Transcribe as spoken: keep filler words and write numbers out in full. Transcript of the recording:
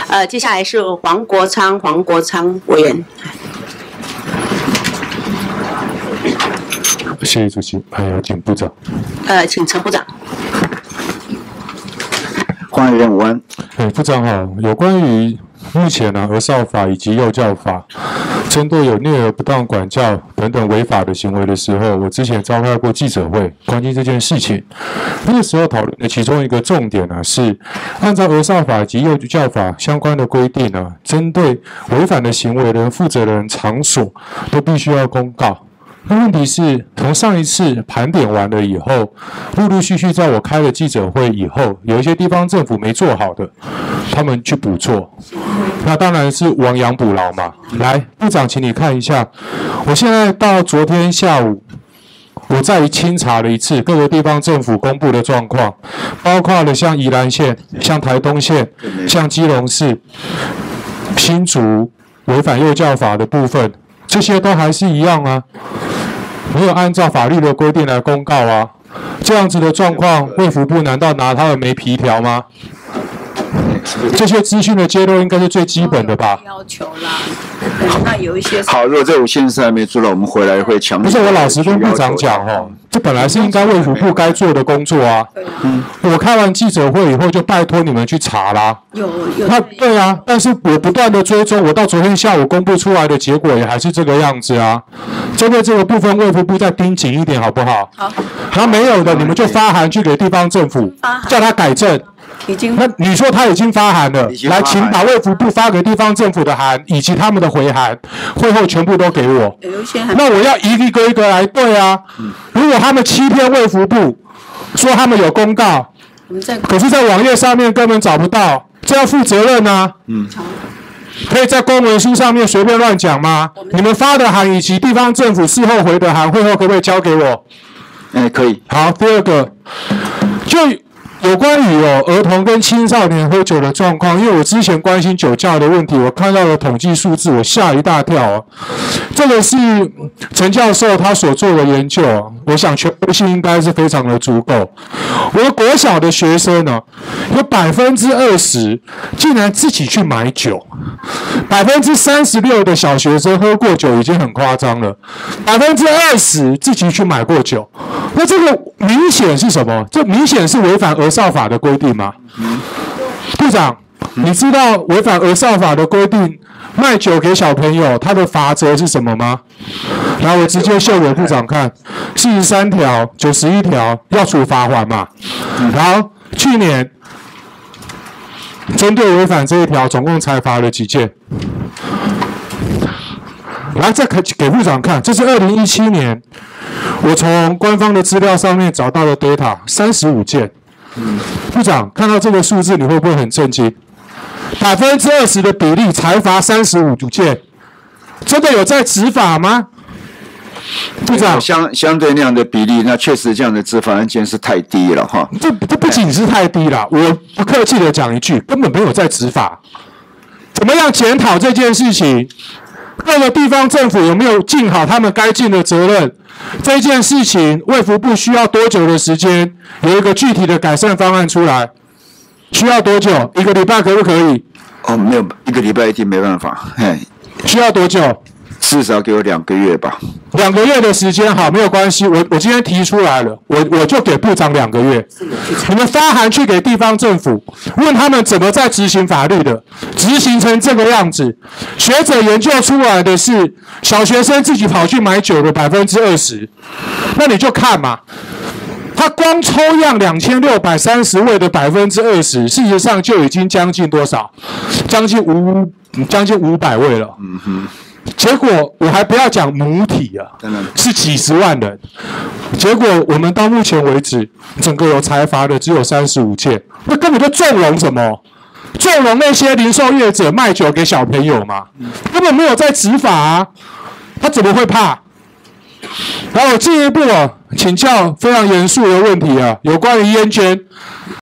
呃，接下来是黄国昌，黄国昌委员。 谢谢主席，还有请部长。 呃，请陈部长。 黄委员午安。 哎，部长好。有关于目前呢、啊，儿少法以及幼教法，针对有虐儿、不当管教等等违法的行为的时候，我之前召开过记者会，关于这件事情。那个时候讨论的其中一个重点呢、啊，是按照儿少法及幼教法相关的规定呢、啊，针对违反的行为人、负责人、场所都必须要公告。那问题是，从上一次盘点完了以后，陆陆续续在我开了记者会以后，有一些地方政府没做好的，他们去补做。那当然是亡羊补牢嘛。来，部长，请你看一下，我现在到昨天下午，我再清查了一次各个地方政府公布的状况，包括了像宜兰县、像台东县、像基隆市、新竹违反幼教法的部分，这些都还是一样啊。没有按照法律的规定来公告啊，这样子的状况，卫福部难道拿他们没皮条吗？这些资讯的揭露应该是最基本的吧？ 要求啦，那有一些好，如果这五件事还没做到，我们回来会强烈。 不是，我老实跟部长讲哦，这本来是应该卫福部该做的工作啊。嗯，我开完记者会以后就拜托你们去查啦。 有有。 那对啊，但是我不断的追踪，我到昨天下午公布出来的结果也还是这个样子啊。针对这个部分，卫福部再盯紧一点好不好？好。然后没有的，你们就发函去给地方政府，叫他改正。 已经， 那你说他已经发函了，来，请把卫福部发给地方政府的函以及他们的回函，会后全部都给我。 有一些函， 那我要一个一个来对啊。如果他们欺骗卫福部，说他们有公告，可是在网页上面根本找不到，这要负责任啊。嗯。可以在公文书上面随便乱讲吗？你们发的函以及地方政府事后回的函，会后可不可以交给我？ 哎，可以。 好，第二个就。有关于哦儿童跟青少年喝酒的状况，因为我之前关心酒驾的问题，我看到了统计数字，我吓一大跳哦。这个是陈教授他所做的研究，我想权威性应该是非常的足够。我国小的学生呢，有百分之二十竟然自己去买酒，百分之三十六的小学生喝过酒已经很夸张了，百分之二十自己去买过酒，那这个明显是什么？这明显是违反儿少法的规定吗？部长，你知道违反儿少法的规定卖酒给小朋友，他的罚则是什么吗？然后我直接秀给部长看，四十三条、九十一条要处罚款嘛。然后去年针对违反这一条，总共裁罚了几件？来，再给给部长看，这是二零一七年，我从官方的资料上面找到的 data， 三十五件。部长看到这个数字，你会不会很震惊？百分之二十的比例裁罚三十五件，真的有在执法吗？部长， 相相对那样的比例，那确实这样的执法案件是太低了哈。 这这不仅是太低了，我不客气的讲一句，根本没有在执法。怎么样检讨这件事情？各个地方政府有没有尽好他们该尽的责任？这件事情，卫福部需要多久的时间？有一个具体的改善方案出来，需要多久？一个礼拜可不可以？ 哦，没有，一个礼拜一定没办法。嘿， 需要多久？ 至少给我两个月吧。 两个月的时间，好，没有关系。我我今天提出来了，我我就给部长两个月。你们发函去给地方政府，问他们怎么在执行法律的，执行成这个样子。学者研究出来的是小学生自己跑去买酒的百分之二十，那你就看嘛。他光抽样两千六百三十位的百分之二十，事实上就已经将近多少？将近五将近五百位了。嗯哼。结果我还不要讲母体啊，是几十万人。结果我们到目前为止，整个有裁罚的只有三十五件，那根本就纵容什么？纵容那些零售业者卖酒给小朋友嘛，根本没有在执法啊，他怎么会怕？然后我进一步啊，请教非常严肃的问题啊，有关于烟捐。